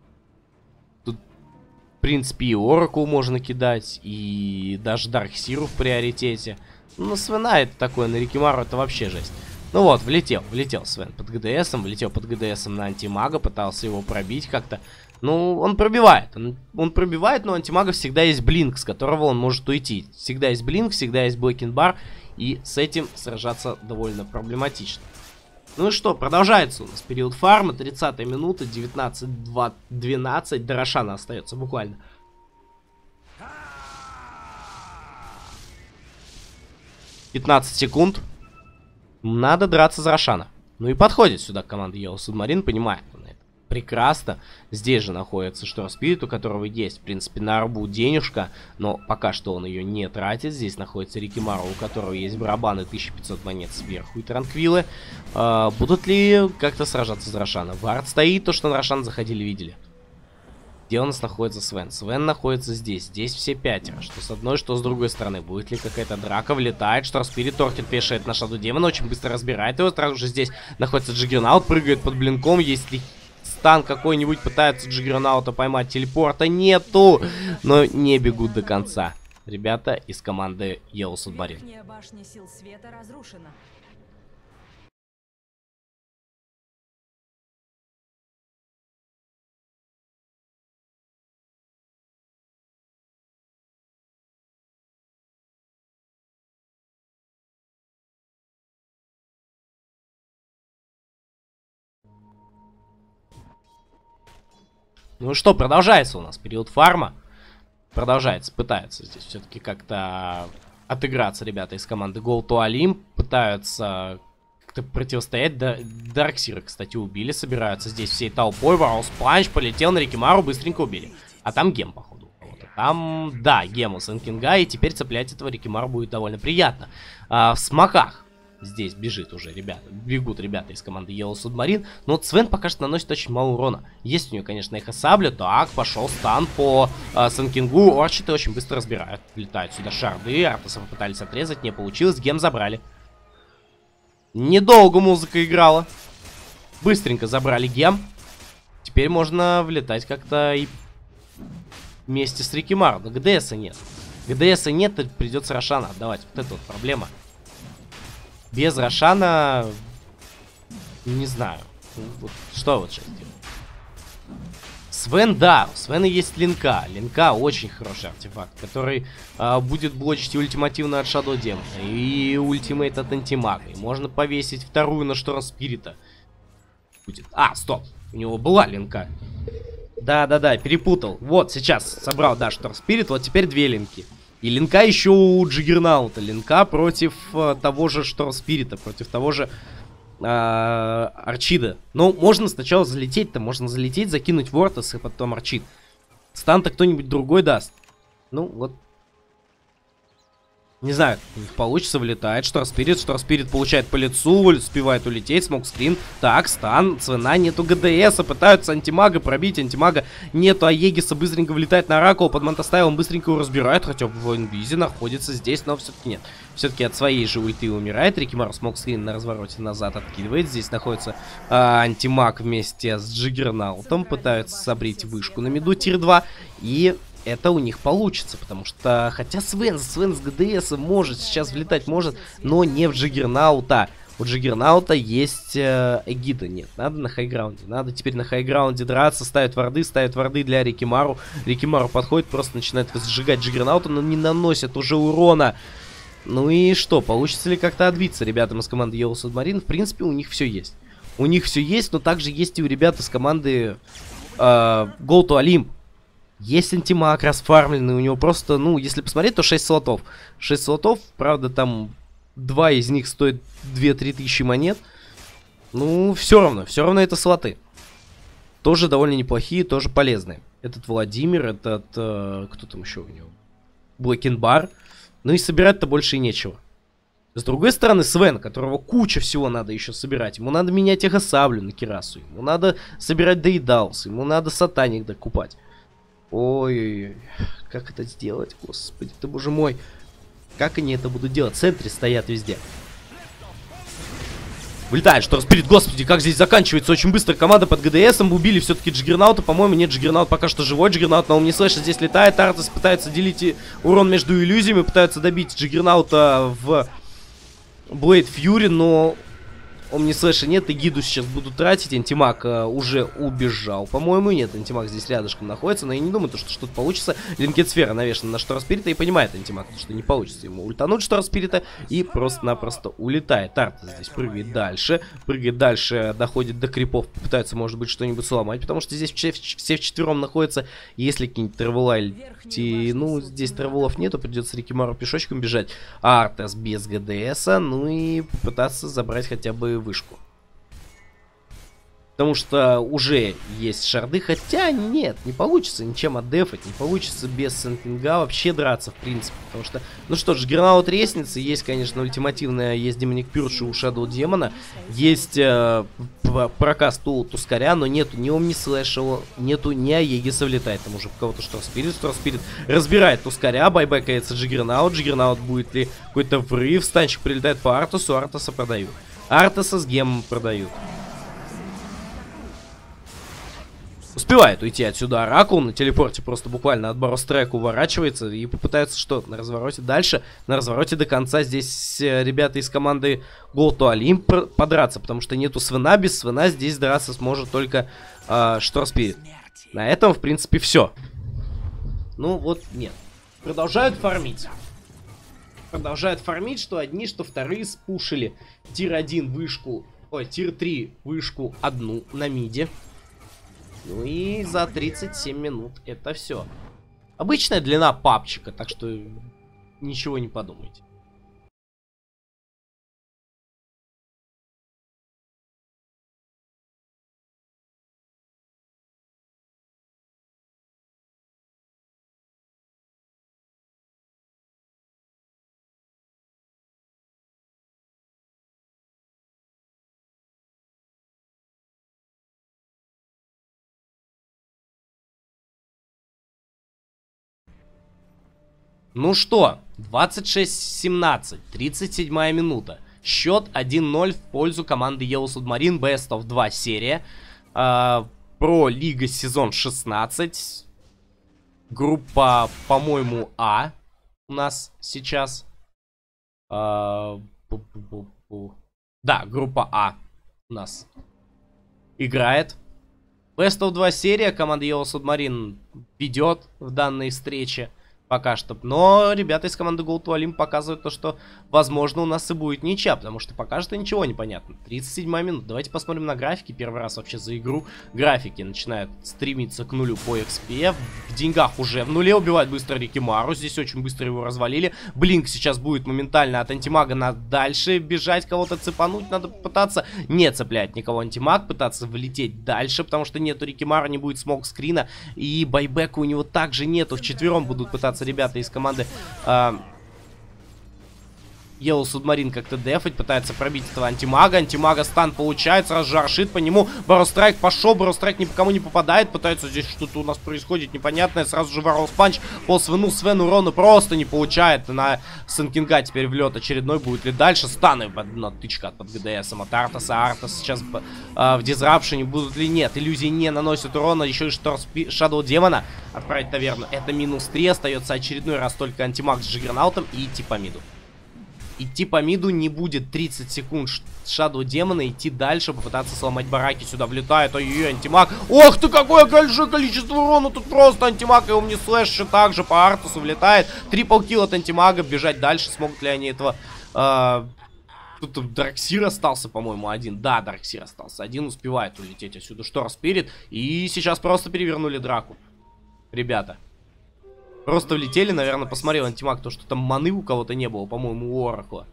В принципе, и Оракул можно кидать, и даже Дарксиру в приоритете. Ну, Свена это такое, на Рикимару это вообще жесть. Ну вот, влетел Свен под ГДСом, влетел под ГДСом на антимага, пытался его пробить как-то. Ну, он пробивает, он пробивает, но у антимага всегда есть блинк, с которого он может уйти. Всегда есть блинк, всегда есть блэкинбар, и с этим сражаться довольно проблематично. Ну и что, продолжается у нас период фарма, 30-я минута, 19-12, до Рошана остается буквально. «15 секунд. Надо драться за Рошана». Ну и подходит сюда команда Y.SUB, понимает он это прекрасно. Здесь же находится Штор Спирит, у которого есть, в принципе, на арбу денежка, но пока что он ее не тратит. Здесь находится Рикимару, у которого есть барабаны, 1500 монет сверху и транквилы. Будут ли как-то сражаться за Рошана? Вард стоит, то, что на Рошан заходили, видели. Где у нас находится Свен? Свен находится здесь. Здесь все пятеро. Что с одной, что с другой стороны. Будет ли какая-то драка? Влетает. Штор Спирит торкет, вешает на Шаду Демона. Очень быстро разбирает его. Сразу же здесь находится Джиггернаут. Прыгает под блинком. Если стан какой-нибудь, пытается Джиггернаута поймать. Телепорта нету. Но не бегут до конца. Ребята из команды Y.SUB. Верхняя башня сил света разрушена. Ну что, продолжается у нас период фарма. Продолжается, пытаются здесь все-таки как-то отыграться ребята из команды G2O. Пытаются как-то противостоять. Дарксира, кстати, убили, собираются здесь всей толпой. Ваус Панч полетел на Рикимару, быстренько убили. А там гем, походу. Там, да, гем у Сэн Кинга, и теперь цеплять этого Рикимару будет довольно приятно. В смоках здесь бежит уже, ребята. Бегут ребята из команды Y.SUB. Но вот Свен пока что наносит очень мало урона. Есть у нее, конечно, эхо сабля. Так, пошел стан по Сэн Кингу. Орчиты очень быстро разбирают. Летают сюда шарды. Артасов пытались отрезать, не получилось. Гем забрали. Недолго музыка играла. Быстренько забрали гем. Теперь можно влетать как-то и вместе с Рикимару. Но ГДСа нет. ГДСа нет, и придется Рошана отдавать. Вот это вот проблема. Без Рошана, не знаю, вот, что вот сейчас делать. Свен, да, у Свена есть линка. Линка очень хороший артефакт, который будет блочить ультимативно от Shadow Demon и ультимейт от антимага. И можно повесить вторую на Шторм Спирита. Будет. Стоп, у него была линка. Да-да-да, перепутал. Вот, сейчас собрал, да, Шторм Спирит, вот теперь две линки. И линка еще у Джиггернаута. Линка против того же Шторм Спирита, против того же Арчида. Но можно сначала залететь-то. Можно залететь, закинуть Вортас и потом Арчид. Стан-то кто-нибудь другой даст. Ну, вот. Не знаю, у них получится, вылетает. Шторспирит получает по лицу, успевает улететь, смокскрин. Так, стан, цена, нету ГДСа, пытаются антимага пробить, антимага нету, а Егиса быстренько влетает на Оракула, под Монтастайлом быстренько его разбирает, хотя в инвизе находится здесь, но все-таки нет. Все-таки от своей же ульты умирает. Рикимару смокскрин на развороте назад откидывает. Здесь находится антимаг вместе с Джиггернаутом, пытаются собрить вышку на миду тир 2, и... это у них получится, потому что, хотя Свен с ГДС может сейчас влетать, может, но не в Джиггернаута. У Джиггернаута есть эгида, нет, надо на хайграунде, надо теперь на хайграунде драться, ставят варды для Рикимару. Рикимару подходит, просто начинает сжигать Джиггернаута, но не наносит уже урона. Ну и что, получится ли как-то отбиться ребятам из команды Y.SUB? В принципе, у них все есть. У них все есть, но также есть и у ребят из команды G2O. Есть антимаг расфармленный, у него просто, ну, если посмотреть, то 6 слотов. 6 слотов, правда, там 2 из них стоят 2-3 тысячи монет. Ну, все равно это слоты. Тоже довольно неплохие, тоже полезные. Этот Владимир, этот, кто там еще у него? Блэкенбар. Ну и собирать-то больше и нечего. С другой стороны, Свен, которого куча всего надо еще собирать. Ему надо менять эхосаблю на Кирасу. Ему надо собирать Дейдаус. Ему надо сатаник докупать. Ой-ой-ой, как это сделать, господи ты, боже мой. Как они это будут делать? В центре стоят везде. Вылетает Шторспирит, господи, как здесь заканчивается очень быстро. Команда под ГДСом, убили все-таки Джиггернаута. По-моему, нет, Джиггернаут пока что живой. Джиггернаут на Omnislash здесь летает. Артес пытается делить урон между иллюзиями, пытаются добить Джиггернаута в Блейд Фьюри, но... Omnislash нет, и гиду сейчас будут тратить. Антимаг уже убежал, по-моему. Нет, антимаг здесь рядышком находится. Но я не думаю, что что-то получится. Линкет-сфера навешана на Шторспирита, и понимает антимаг, что не получится ему ультануть Шторспирита. И просто-напросто улетает. Арта здесь прыгает дальше, доходит до крипов. Пытается, может быть, что-нибудь сломать, потому что здесь все вчетвером находятся. Если какие-нибудь тревелайти... Ну, здесь тревелов нету, придется Рикимару пешочком бежать. Артес без ГДСа, ну и попытаться забрать хотя бы вышку. Потому что уже есть шарды, хотя нет, не получится ничем отдефать, не получится без сэмпинга вообще драться, в принципе. Потому что, ну что ж, Гернаут ресницы, есть, конечно, ультимативная, есть Демоник Пюрши у Shadow Демона, есть прокаст у Тускаря, но нету ни Omnislash, нету ни Аегиса влетает. Там уже кого-то Шторспирит разбирает Тускаря, байбекается Джиггернаут будет ли какой-то врыв, станчик прилетает по Артусу, Артуса продают. Артеса с гемом продают. Успевает уйти отсюда Оракул, на телепорте просто буквально от Барострека уворачивается и попытается что? На развороте дальше, на развороте до конца здесь ребята из команды G2O подраться, потому что нету Свена, без Свена здесь драться сможет только Шторспирит. На этом, в принципе, все. Ну вот, нет. Продолжают фармить. Продолжают фармить, что одни, что вторые спушили тир 1 вышку, ой, тир 3 вышку одну на миде. Ну и за 37 минут это все. Обычная длина папчика, так что ничего не подумайте. Ну что, 26-17, 37-я минута. Счет 1-0 в пользу команды Y.SUB Best of 2 серия. Про Лига сезон 16. Группа, по-моему, А у нас сейчас. Да, группа А у нас играет. Best of 2 серия. Команда Y.SUB ведет в данной встрече. Пока что. Но ребята из команды G2O показывают то, что, возможно, у нас и будет ничья, потому что пока что ничего не понятно. 37 минут. Давайте посмотрим на графики. Первый раз вообще за игру. Графики начинают стремиться к нулю по XP. В деньгах уже в нуле. Убивает быстро Рикимару. Здесь очень быстро его развалили. Блинк сейчас будет моментально от антимага. Надо дальше бежать, кого-то цепануть. Надо пытаться не цеплять никого антимаг. Пытаться влететь дальше, потому что нету Рикимара, не будет смок-скрина. И байбека у него также нету. Вчетвером будут пытаться ребята из команды Y.SUB как-то дефать, пытается пробить этого антимага. Антимага стан получает, сразу же аршит по нему. Барострайк пошел, Барострайк ни по кому не попадает. Пытается здесь что-то у нас происходит непонятное. Сразу же Варлс Панч по Свену. Свен урона просто не получает. На Сенкинга теперь влет очередной. Будет ли дальше? Станы, одна тычка под ГДСом от Артаса. Артас сейчас в дизрапшене будут ли нет. Иллюзии не наносят урона. Еще и Shadow Демона отправить таверну. Это минус 3. Остается очередной раз только антимаг с Джиггернаутом и идти по миду. Идти по миду не будет 30 секунд Shadow Демона, идти дальше, попытаться сломать бараки. Сюда влетает, ой-ой-ой, антимаг. Ох ты, какое большое количество урона, тут просто антимаг, и он не слэш, еще также по Артусу влетает. Трипл килл от антимага, бежать дальше, смогут ли они этого... Тут Дарксир остался, по-моему, один. Да, Дарксир остался один, успевает улететь отсюда Шторм Спирит. И сейчас просто перевернули драку. Ребята. Просто влетели, наверное, посмотрел антимаг, то, что там маны у кого-то не было, по-моему, у Оракла.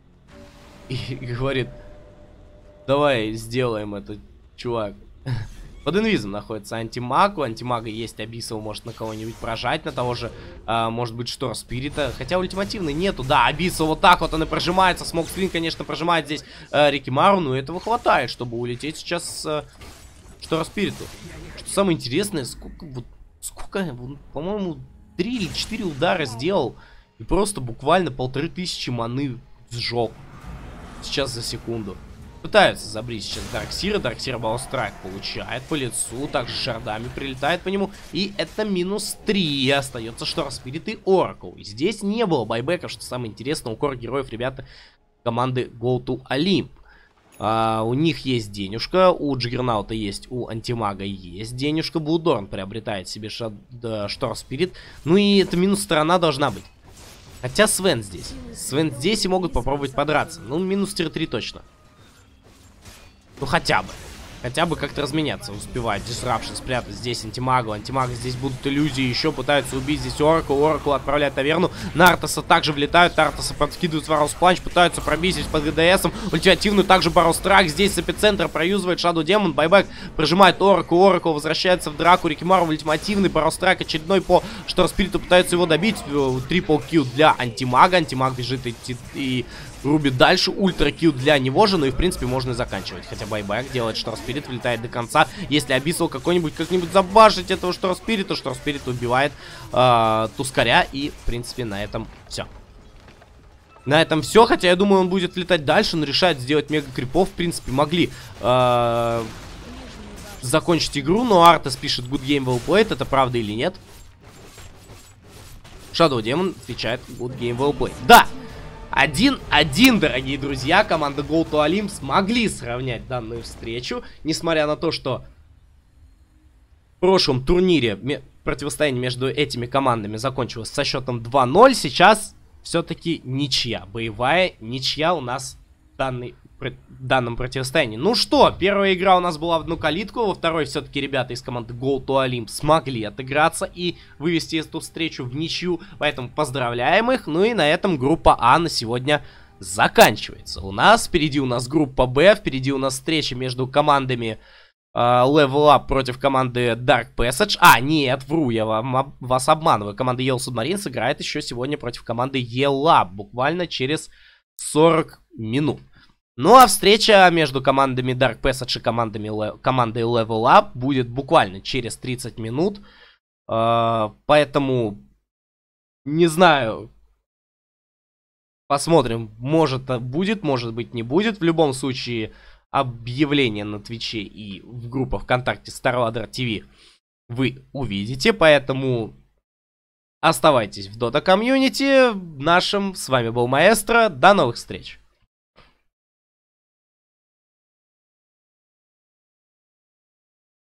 И говорит, давай сделаем это, чувак. Под инвизом находится антимаг, у антимага есть Абиссал, может на кого-нибудь прожать, на того же, может быть, Шторм Спирита. Хотя ультимативной нету, да, Абиссал вот так вот он и прожимается. Смокскрин, конечно, прожимает здесь Рикимару, но этого хватает, чтобы улететь сейчас Шторм Спириту. Что самое интересное, сколько, по-моему... 3 или 4 удара сделал. И просто буквально 1500 маны сжег. Сейчас за секунду. Пытаются забрить сейчас Дарксира. Дарксир Балстрайк получает по лицу. Также шардами прилетает по нему. И это минус 3. Остается Шторм Спирит и Оракл. Здесь не было байбеков, что самое интересное. У кор героев, ребята, команды G2O. У них есть денежка, у Джиггернаута есть, у Антимага есть денежка, Блудорн приобретает себе Шторм Спирит. Ну и это минус сторона должна быть. Хотя Свен здесь. Свен здесь и могут попробовать подраться. Ну, минус тир 3 точно. Ну, хотя бы. Хотя бы как-то разменяться успевает. Disruption спрятать здесь антимагу. Антимага здесь будут иллюзии. Еще пытаются убить здесь Оракл. Оракл отправляет таверну. На Артаса также влетают. Артаса подкидывают Варлс Панч. Пытаются пробить здесь под ГДСом. Ультимативную также Барострайк. Здесь с эпицентра проюзывает Shadow Demon. Байбек прожимает Оракл. Оракл возвращается в драку. Рикимару ультимативный. Барострайк очередной по Шторм Спириту. Пытаются его добить. Трипл килл для антимага. Антимаг бежит и рубит дальше. Ультра килл для него же. Ну и в принципе можно и заканчивать. Хотя байбек делает Шторм Спирит, влетает до конца. Если Абиссал какой-нибудь как-нибудь забашить этого Шторм Спирита, Шторм Спирит убивает Тускаря. И в принципе на этом все. На этом все. Хотя я думаю, он будет летать дальше. Но решает сделать мега крипов. В принципе могли закончить игру. Но Артас пишет good game well played. Это правда или нет? Shadow Demon отвечает good game well played. Да! 1-1, дорогие друзья. Команда G2O смогли сравнять данную встречу. Несмотря на то, что в прошлом турнире противостояние между этими командами закончилось со счетом 2-0. Сейчас все-таки ничья. Боевая ничья у нас в данном противостоянии. Ну что, первая игра у нас была в одну калитку. Во второй все-таки ребята из команды G2O смогли отыграться и вывести эту встречу в ничью. Поэтому поздравляем их. Ну и на этом группа А на сегодня заканчивается. Впереди у нас группа Б. Впереди у нас встреча между командами Level Up против команды Dark Passage. Нет, вру, я вас обманываю. Команда Y.SUB сыграет еще сегодня против команды Y.SUB. Буквально через 40 минут. Ну а встреча между командами Dark Passage и командой Level Up будет буквально через 30 минут. Поэтому не знаю. Посмотрим. Может будет, может быть не будет. В любом случае объявление на Твиче и в группах ВКонтакте StarLadder TV вы увидите. Поэтому оставайтесь в Dota комьюнити нашим. С вами был Маэстро. До новых встреч.